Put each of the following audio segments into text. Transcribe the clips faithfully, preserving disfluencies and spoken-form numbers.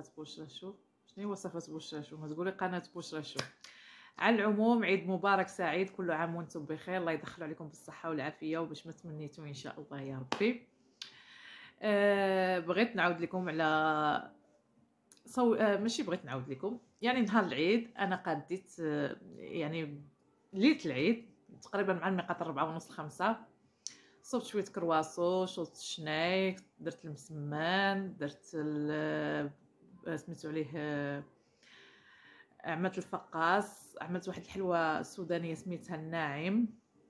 وصفات بوشرة شو. شنو هي وصفات بوشرة شو؟ ما تقولي قناة بوشرة شو. على العموم عيد مبارك سعيد، كل عام وانتم بخير، الله يدخل عليكم بالصحة والعافية وباش ما تمنيتوا ان شاء الله يا ربي. أه بغيت نعاود لكم على صو... أه ماشي بغيت نعاود لكم، يعني نهار العيد انا قاديت أه يعني ليله العيد تقريبا مع الميقات الربعة ونص الخمسة، صوبت شويه كرواسو، شلت الشنايك، درت المسمان، درت سميتو عليه عملت الفقاص، عملت واحد الحلوه سودانيه سميتها الناعم،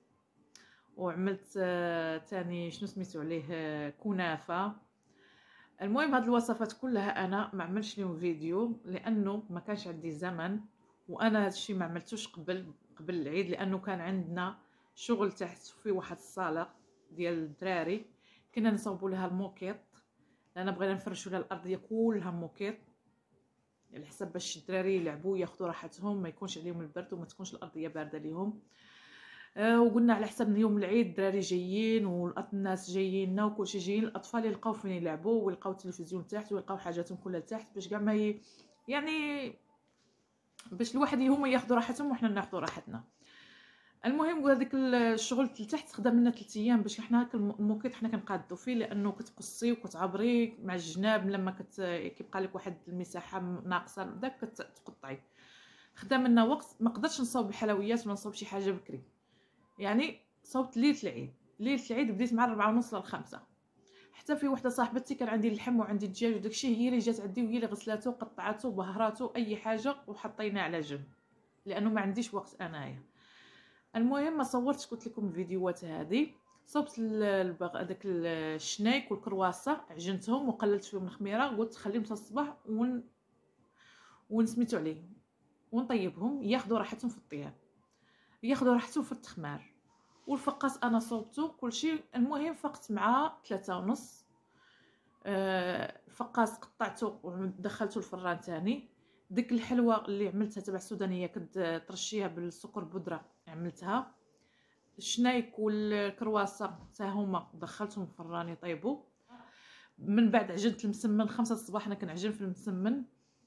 وعملت ثاني شنو سميتو عليه كنافه. المهم هاد الوصفات كلها انا ما عملتش لهم فيديو لانه ما كانش عندي زمن، وانا هادشي ما عملتوش قبل قبل العيد لانه كان عندنا شغل تحت في واحد الصاله ديال الدراري، كنا نصوبوا لها الموكيط لان بغينا نفرشوا لها الارضيه كلها موكيط على حسب باش الدراري يلعبوا ياخذوا راحتهم، ما يكونش عليهم البرد وما تكونش الارضيه بارده ليهم. أه وقلنا على حسب يوم العيد الدراري جايين والناس جايين وكلشي جايين، الاطفال يلقاو فين يلعبوا ويلقاو التلفزيون تحت ويلقاو حاجاتهم كلها تحت باش كاع ما ي... يعني باش الواحد هما ياخذوا راحتهم وحنا ناخذوا راحتنا. المهم هذاك الشغل تحت خدم لنا ثلاث ايام باش حنا هاك الموكيط حنا كنقادو فيه لانه كتقصي وكتعبري مع الجناب لما كت... كيبقى لك واحد المساحه ناقصه داك كتقطعي. خدام لنا وقت، ما قدرتش نصاوب الحلويات ولا نصاوب شي حاجه بكري، يعني صوبت ليله العيد. ليله العيد بديت مع الربعة ونص للخمسة، حتى في وحده صاحبتي كان عندي اللحم وعندي الدجاج وداكشي، هي اللي جات عندي وهي اللي غسلاته وقطعته وبهراته اي حاجه وحطيناه على جنب لانه ما عنديش وقت انايا. المهم ما صورتش قلت لكم الفيديوهات هذه. صوبت داك الشنايك والكرواسه عجنتهم وقللت فيهم الخميره، قلت خليهم حتى الصباح ون ونسميتو عليه ونطيبهم ياخذوا راحتهم في الطياب، ياخذوا راحتهم في التخمار. والفقاس انا صوبته كلشي. المهم فقت مع ثلاثة ونص. أه الفقاس قطعته ودخلته الفران تاني. ديك الحلوه اللي عملتها تبع السودانيه كنت ترشيها بالسكر بودره عملتها. الشنايك والكرواسه حتى هما دخلتهم الفران يطيبوا. من بعد عجنت المسمن، خمسة الصباح انا كنعجن في المسمن.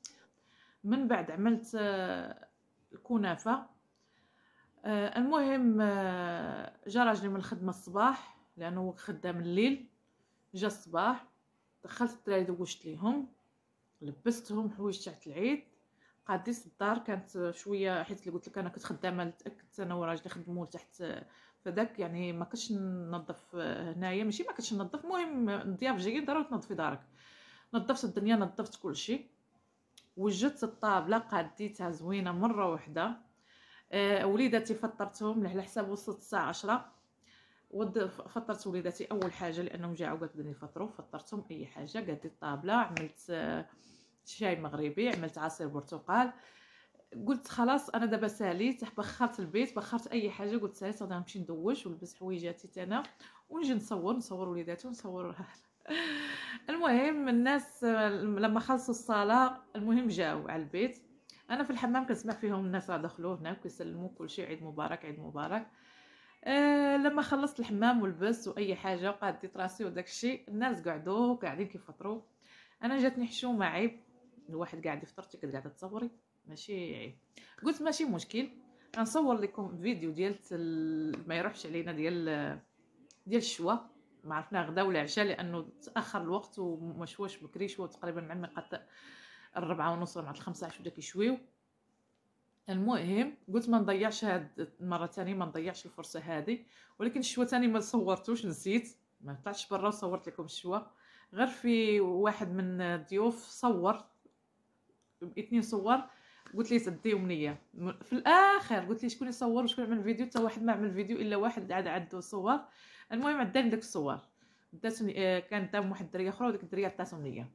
من بعد عملت أه الكنافه. أه المهم أه جا راجلي من الخدمه الصباح لانه هو خدام الليل، جا الصباح دخلت الدراري دوشت ليهم، لبستهم حوايج تاع العيد، قاديت الدار كانت شويه حيت اللي قلت لك انا كنت خدامه كنت انا وراجلي خدموا تحت فداك، يعني ما كنتش ننظف هنايا، ماشي ما كنتش ننظف، المهم الضياف جايين ضروري تنظفي دارك. نظفت الدنيا نظفت كلشي، وجدت الطابله قاديتها زوينه مره واحده. أه وليداتي فطرتهم على حساب وصلت الساعه عشرة، ود فطرت وليداتي اول حاجه لانهم جاعوا قالوا بدنا يفطروا، فطرتهم اي حاجه، قاديت الطابله، عملت شاي مغربي، عملت عصير برتقال. قلت خلاص انا دابا ساليت، بخرت البيت بخرت اي حاجه، قلت ساليت غادي نمشي ندوش ونلبس حويجاتي انا ونجي نصور نصور وليداتي ونصور. المهم الناس لما خلصوا الصلاه المهم جاوا على البيت، انا في الحمام كنسمع فيهم الناس راه دخلوا هنا وكيسلموا كل شيء، عيد مبارك عيد مبارك. أه لما خلصت الحمام ولبست واي حاجه وقاديت راسي وداك الشيء، الناس قعدوا قاعدين كيفطروا، انا جاتني حشومه عيب الواحد قاعد يفطر تي قاعده تصوري ماشي عيب. قلت ماشي مشكل غنصور لكم فيديو ديال ما يروحش علينا ديال ديال الشوا، ما عرفنا غدا ولا عشاء لانه تاخر الوقت وما شواش بكري، شوا تقريبا مع الميقات الربعة ونص مع الخمسة عشر بدا كيشويو. المهم قلت ما نضيعش هاد المره ثانيه ما نضيعش الفرصه هذه، ولكن الشوا ثاني ما صورتوش نسيت، ما طلعتش برا وصورت لكم الشوا، غير في واحد من الضيوف صور اثنين صور قلت لي تديهم ليا في الاخر، قلت لي شكون يصور وشكون يعمل فيديو، حتى واحد ما عمل فيديو الا واحد عاد عنده صور. المهم عداني داك الصور داتني، كانت دام واحد الدريه اخرى وديك الدريه عطاتهم ليا.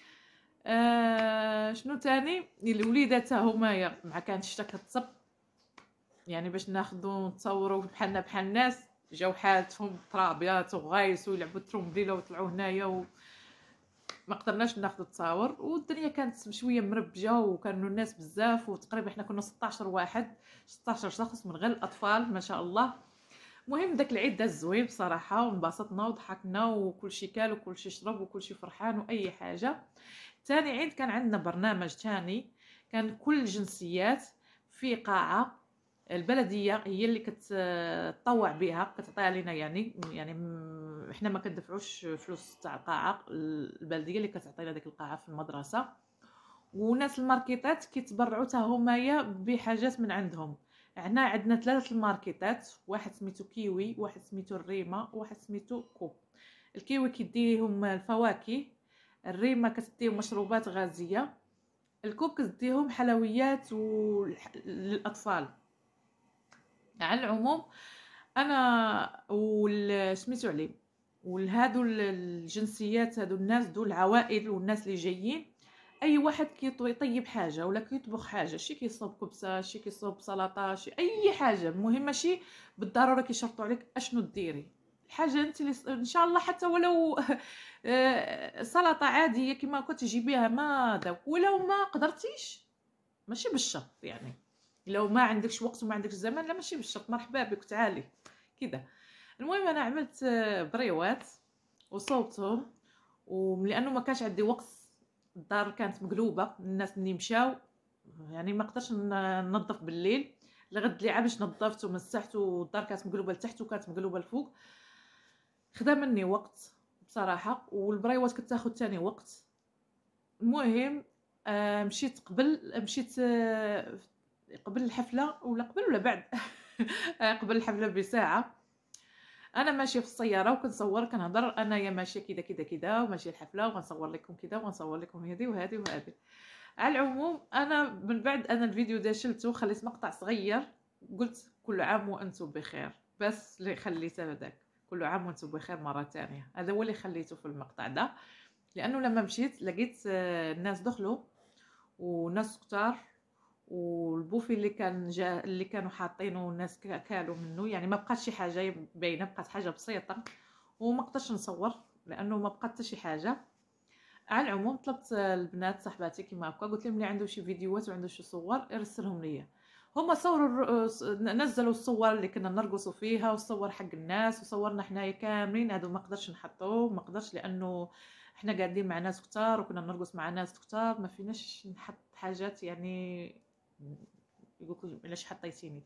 آه شنو تاني الوليدات هما مع كانت الشتا كتصب، يعني باش ناخذوا نتصوروا بحالنا بحال الناس، جاو حالتهم ترابيات وغايس ويلعبوا الترومبيله وطلعوا هنايا و... ما قدرناش ناخذ تصاور، والدنيا كانت شويه مربجه وكانوا الناس بزاف، وتقريبا حنا كنا ستاشر واحد ستاشر شخص من غير الاطفال ما شاء الله. المهم داك العيد داز زوين بصراحه، وانبسطنا وضحكنا وكلشي كال وكلشي شرب وكلشي فرحان واي حاجه. ثاني عيد كان عندنا برنامج ثاني، كان كل الجنسيات في قاعه البلديه هي اللي كتطوع بها، كتعطيها لنا يعني يعني احنا ما كندفعوش فلوس تاع القاعه، البلديه اللي كتعطينا ديك القاعه في المدرسه. وناس الماركيتات كيتبرعوا حتى همايا بحاجات من عندهم. هنا عندنا ثلاثه الماركيتات، واحد سميتو كيوي، واحد سميتو الريمه، واحد سميتو كوب. الكيوي كيديهم الفواكه، الريمه كتديهم مشروبات غازيه، الكوب كتديهم حلويات للاطفال. على العموم انا وسميتو عليه ولهادو الجنسيات، هادو الناس دول العوائل والناس اللي جايين، اي واحد كيطيب حاجه ولا كيطبخ حاجه، شي كيصوب كبسه، شي كيصوب سلطه، شي اي حاجه، المهم ماشي بالضروره كيشرطوا عليك اشنو ديري الحاجه انت اللي ان شاء الله، حتى ولو سلطه عاديه كما كنت تجيبيها ما داك، ولو ما قدرتيش ماشي بالشرط يعني، لو ما عندكش وقت وما عندكش زمان لا ماشي بالشرط، مرحبا بك تعالي كذا. المهم انا عملت بريوات وصوبتهم، ولانه ما كانش عندي وقت، الدار كانت مقلوبه، الناس اللي مشاو يعني ما قدرتش ننظف بالليل، لغد لي عا باش نظفت ومسحت، والدار كانت مقلوبه لتحت وكانت مقلوبه لفوق، خدا مني وقت بصراحه، والبريوات كتاخذ ثاني وقت. المهم آه مشيت قبل مشيت آه قبل الحفله ولا قبل ولا بعد قبل الحفله بساعه، انا ماشيه في السياره وكنصور كنهضر انايا ماشيه كذا كذا كذا وماشيه الحفله وغنصور لكم كذا وغنصور لكم هذه وهذه وهذه. على العموم انا من بعد انا الفيديو دا شلته خليت مقطع صغير، قلت كل عام وانتم بخير، بس اللي خليته هذاك كل عام وانتم بخير مره ثانيه، هذا هو اللي خليته في المقطع ده، لانه لما مشيت لقيت الناس دخلوا وناس كتار، والبوفي اللي كان جا اللي كانوا حاطينه الناس كالوا منه، يعني ما بقات شي حاجه باينه، بقات حاجه بسيطه وما قدرتش نصور لانه ما بقات حتى شي حاجه. على العموم طلبت البنات صاحباتي كيما هكا، قلت لهم اللي عنده شي فيديوهات وعنده شي صور يرسلهم ليا، هما صوروا نزلوا الصور اللي كنا نرقصوا فيها والصور حق الناس، وصورنا حنايا كاملين، هادو ما قدرتش نحطوه، ما قدرش لانه احنا قاعدين مع ناس كتار وكنا نرقص مع ناس كتار، ما فيناش نحط حاجات يعني يقولوا علاش حطيتيني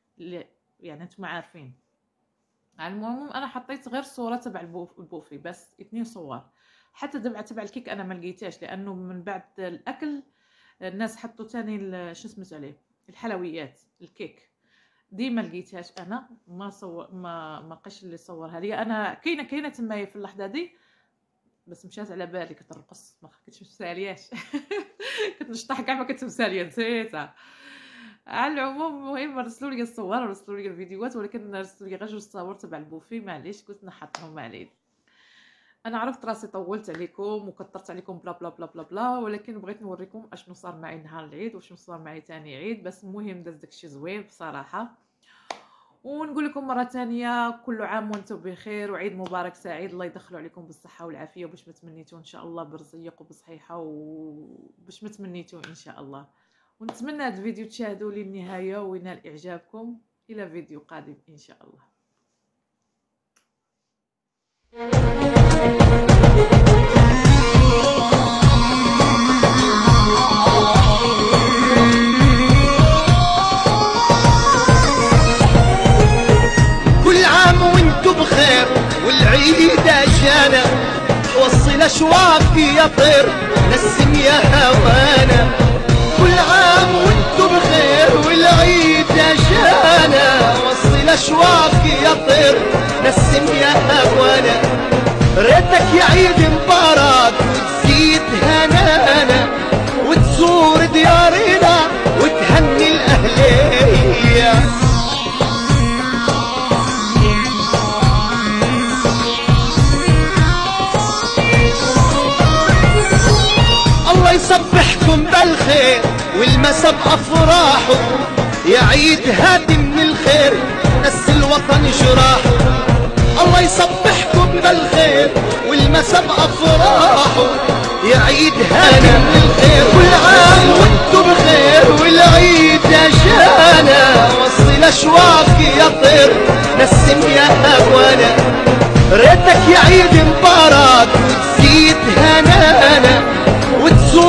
يعني انتم عارفين. على المهم انا حطيت غير صوره تبع البوفي بس، اثنين صور، حتى تبع تبع الكيك انا ما لقيتهاش، لانه من بعد الاكل الناس حطوا ثاني شو سميت عليه الحلويات الكيك، دي ما لقيتهاش، انا ما صور ما ما لقيتش اللي صورها لي انا، كاينه كاينه تما في اللحظه دي بس مشات على بالي كترقص ما كنتش مسالياش كنت نشطح كاع ما كنت مساليه نسيتها. على العموم المهم رسلوا لي الصور ورسلوا لي الفيديوهات، ولكن رسلوا لي غير جوج صور تبع البوفي، معليش قلت نحطهم عليه. انا عرفت راسي طولت عليكم وكثرت عليكم بلا بلا بلا بلا بلا، ولكن بغيت نوريكم اشنو صار معي نهار العيد وشنو صار معي ثاني عيد، بس المهم داز داكشي زوين بصراحه. ونقول لكم مره ثانيه كل عام وانتم بخير وعيد مبارك سعيد، الله يدخلوا عليكم بالصحه والعافيه وباش ما تمنيتوا ان شاء الله برزيق وبصحيحه وباش ما تمنيتوا ان شاء الله. ونتمنى هذا الفيديو تشاهدوا للنهايه وينال اعجابكم، الى فيديو قادم ان شاء الله. كل عام وانتم بخير والعيد جانا، وصل اشواق يا طير نسم يا هوانا، كل عام وانتم بخير والعيد جانا، وصل اشواق يا طير نسم يا هوانا، ريتك يا عيد مبارك وتزيد هنانا وتزور ديارنا وتهني الاهليه. الله يصبحكم بالخير والمسا بافراحه، يا عيد هادي من الخير نس الوطن جراحه، الله يصبحكم بالخير والمسا بافراحه، يا عيد هادي من الخير، كل عام وانتم بخير والعيد جانا، وصل اشواق يا طير نسم يا هوانا، ريتك يا عيد مبارك وتزيد هنانا وتزور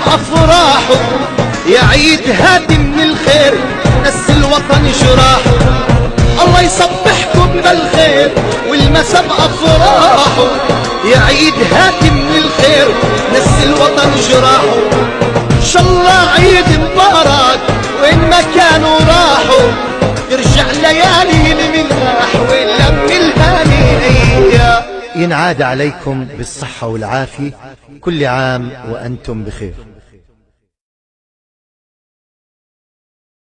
افراحه يا عيد هادي من الخير نس الوطن جراحه. الله يصبحكم بالخير والمسا بافراحه يا عيد هادي من الخير نس الوطن جراحه. ان شاء الله عيد مبارك وين ما كانوا راحوا يرجع ليالي المناح واللم الهنية. ينعاد عليكم بالصحة والعافية، كل عام وأنتم بخير.